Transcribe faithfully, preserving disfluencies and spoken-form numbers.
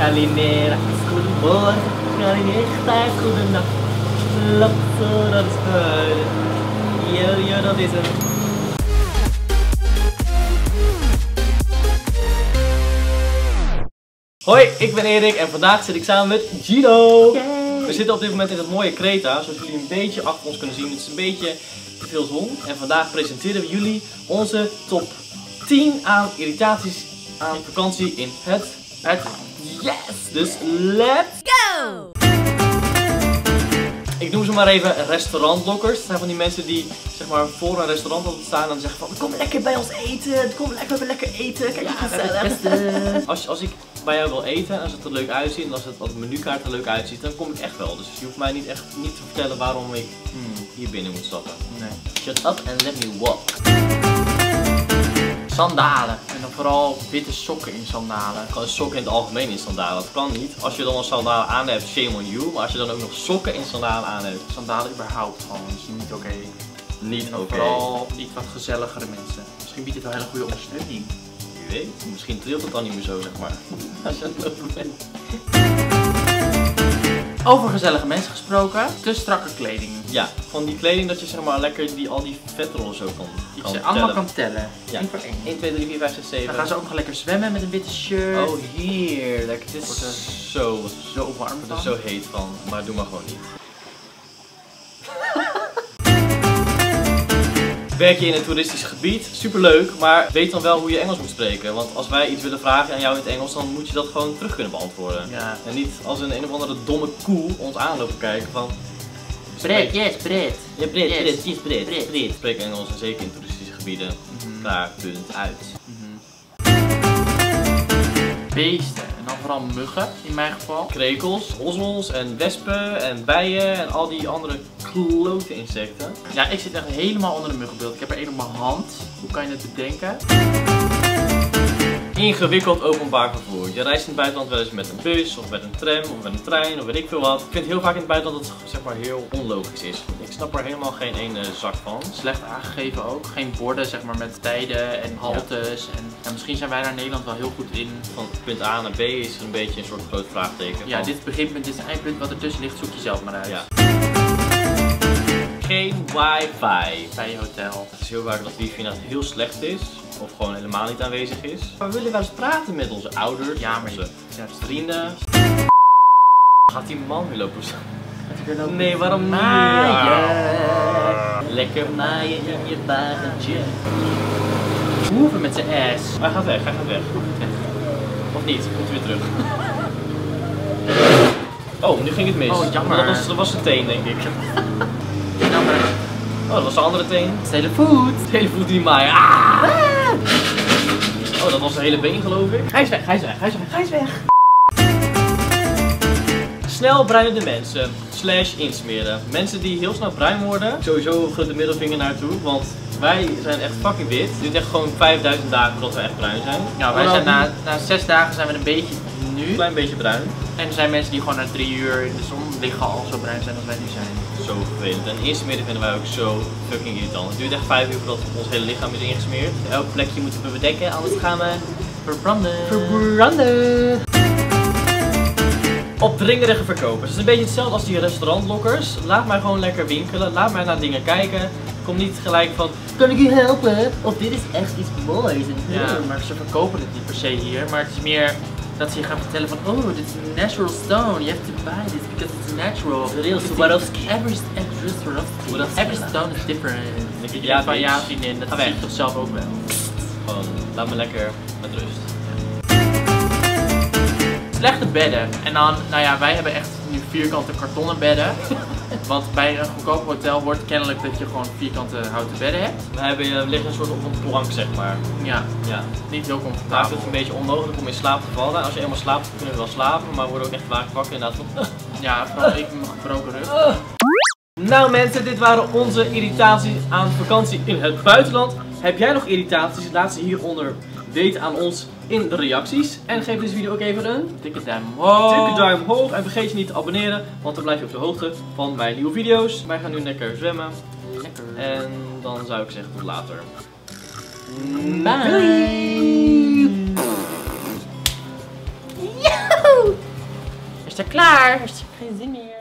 Marinera, goedemorgen, Marinera, goedenacht. Slap zo, dat is huilen. Ja, ja, dat is hem. Hoi, ik ben Erik en vandaag zit ik samen met Gino. Yay. We zitten op dit moment in het mooie Kreta, zoals jullie een beetje achter ons kunnen zien. Het is een beetje te veel zon en vandaag presenteren we jullie onze top tien aan irritaties aan vakantie in het het yes! Dus let's go! Ik noem ze maar even restaurantlokkers. Het zijn van die mensen die zeg maar voor een restaurant altijd staan en dan zeggen van kom lekker bij ons eten, kom lekker, we lekker eten, kijk ja, het beste. Als, als ik bij jou wil eten en als het er leuk uitziet en als het, als het menukaart er leuk uitziet, dan kom ik echt wel. Dus je hoeft mij niet echt niet te vertellen waarom ik hmm, hier binnen moet stappen. Nee. Shut up and let me walk. Sandalen. En dan vooral witte sokken in sandalen. Gewoon sokken in het algemeen in sandalen. Dat kan niet. Als je dan al sandalen aan hebt, shame on you. Maar als je dan ook nog sokken in sandalen aan hebt. Sandalen überhaupt gewoon. Dat is niet oké. Okay. Niet oké. Okay. Vooral iets wat gezelligere mensen. Misschien biedt het wel een hele goede ondersteuning. Wie weet. Misschien trilt het dan niet meer zo, zeg maar. Als je aan het lopen bent. Over gezellige mensen gesproken, te strakke kleding. Ja, van die kleding dat je zeg maar lekker die, al die vetrollen zo kan, die kan je tellen. allemaal kan tellen. Ja. één voor één. één, twee, drie, vier, vijf, zes, zeven. Dan gaan ze ook nog lekker zwemmen met een witte shirt. Oh heerlijk. Het is wordt er zo, zo warm van. Er zo heet van, maar doe maar gewoon niet. Werk je in een toeristisch gebied, superleuk, maar weet dan wel hoe je Engels moet spreken. Want als wij iets willen vragen aan jou in het Engels, dan moet je dat gewoon terug kunnen beantwoorden. Ja. En niet als een een of andere domme koe ons aanlopen kijken van... Breed, yes, breed. Ja, breed, yes. breed, yes, breed, breed. breed. Spreek Engels en zeker in toeristische gebieden. Mm-hmm. Klaar, punt, uit. Mm-hmm. Beesten, en dan vooral muggen in mijn geval. Krekels, hozzels en wespen en bijen en al die andere klote insecten. Ja, ik zit echt helemaal onder de muggenbeeld. Ik heb er één op mijn hand. Hoe kan je het bedenken? Ingewikkeld openbaar vervoer. Je reist in het buitenland wel eens met een bus of met een tram of met een trein of weet ik veel wat. Ik vind heel vaak in het buitenland dat het zeg maar heel onlogisch is. Ik snap er helemaal geen ene zak van. Slecht aangegeven ook. Geen borden zeg maar met tijden en haltes. Ja. En ja, misschien zijn wij daar in Nederland wel heel goed in. Van punt A naar B is een beetje een soort groot vraagteken. Ja, van... dit is het beginpunt, dit is het eindpunt. Wat ertussen ligt, zoek je zelf maar uit. Ja. Geen wifi bij je hotel. Het is heel vaak dat wifi nou heel slecht is. Of gewoon helemaal niet aanwezig is. Maar we willen wel eens praten met onze ouders, ja, maar onze ja, vrienden. Gaat die man weer lopen? lopen nee, waarom niet? Maaien. Lekker maaien in je wagentje. Hoeven met zijn ass. Hij gaat weg, hij gaat weg. Of niet? Komt hij weer terug. Oh, nu ging het mis. Oh, jammer. Dat was, dat was zijn teen, denk ik. Jammer. Oh, dat was de andere teen. Het hele voet. Het hele voet die maaien. Ah! Oh, dat was de hele been, geloof ik. Hij is weg, hij is weg, hij is weg, hij is weg. Snel bruinende mensen, slash insmeren. Mensen die heel snel bruin worden, sowieso de middelvinger naartoe, want wij zijn echt fucking wit. Het duurt echt gewoon vijfduizend dagen voordat we echt bruin zijn. Ja, wij zijn na, na zes dagen zijn we een beetje nu. Een klein beetje bruin. En er zijn mensen die gewoon na drie uur in de zon liggen al zo bruin zijn als wij nu zijn. Zo vervelend. En insmeren vinden wij ook zo fucking irritant. Het duurt echt vijf uur voordat ons hele lichaam is ingesmeerd. Elk plekje moeten we bedekken, anders gaan we verbranden. Verbranden. Opdringerige verkopers. Het is een beetje hetzelfde als die restaurantlokkers. Laat mij gewoon lekker winkelen. Laat mij naar dingen kijken. Kom niet gelijk van, kan ik u helpen? Of dit is echt iets moois. Ja, maar ze verkopen het niet per se hier. Maar het is meer dat ze je gaan vertellen van, oh, dit is een natural stone. You have to buy this because it's natural. The real Swarovski. Every, every Swarovski. Every stone is different. Ik ja, van ja, vriendin, dat zie je toch zelf ook wel. Gewoon, laat me lekker met rust. Slechte bedden. En dan, nou ja, wij hebben echt nu vierkante kartonnen bedden. Want bij een goedkoop hotel wordt kennelijk dat je gewoon vierkante houten bedden hebt. We, hebben, we liggen een soort op een plank, zeg maar. Ja, ja. Niet heel Maakt comfortabel. het een beetje onmogelijk om in slaap te vallen. Als je eenmaal slaapt, kunnen we wel slapen, maar we worden ook echt vaak wakker inderdaad van... Ja, vooral ik met mijn gebroken rug. Uh. Nou mensen, dit waren onze irritaties aan vakantie in het buitenland. Heb jij nog irritaties? Laat ze hieronder weten aan ons in de reacties. En geef deze video ook even een dikke duim omhoog. Dikke duim omhoog. En vergeet je niet te abonneren, want dan blijf je op de hoogte van mijn nieuwe video's. Wij gaan nu lekker zwemmen. Lekker. En dan zou ik zeggen tot later. Bye. Bye. Is er klaar? Is er geen zin meer?